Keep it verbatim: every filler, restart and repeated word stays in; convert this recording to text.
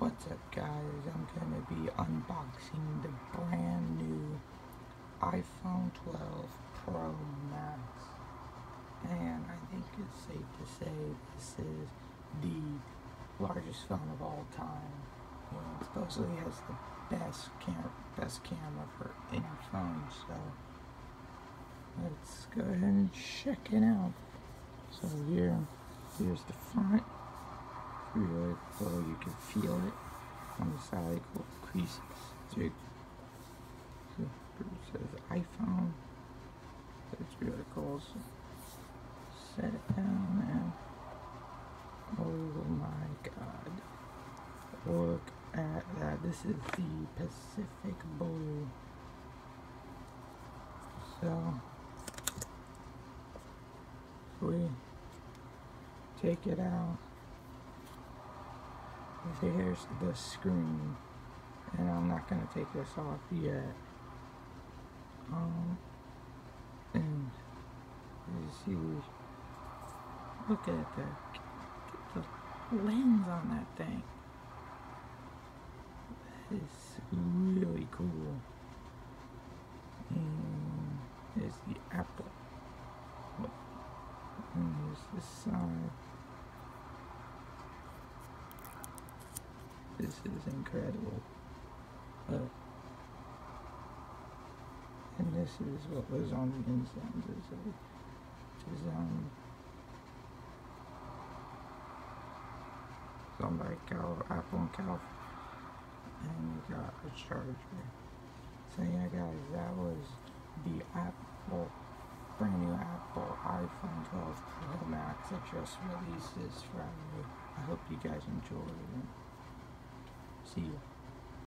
What's up guys, I'm going to be unboxing the brand new iPhone twelve Pro Max, and I think it's safe to say this is the largest phone of all time. And supposedly has the best cam best camera for any phone, so let's go ahead and check it out. So here, here's the front. Really cool, you can feel it on the side, cool creases. So it says iPhone. It's really cool. So set it down and oh my god. Look at that. This is the Pacific Blue. So we take it out. Here's the screen, and I'm not going to take this off yet. Um, and you see, look at that, get the lens on that thing. That is really cool. And there's the Apple. And there's the side. This is incredible. Uh, and this is what was on the inside. This is um, some like Cal, Apple and Cal, and we got a charger. So yeah, guys, that was the Apple, brand new Apple iPhone twelve Pro Max that just released this Friday. I hope you guys enjoyed it. See you.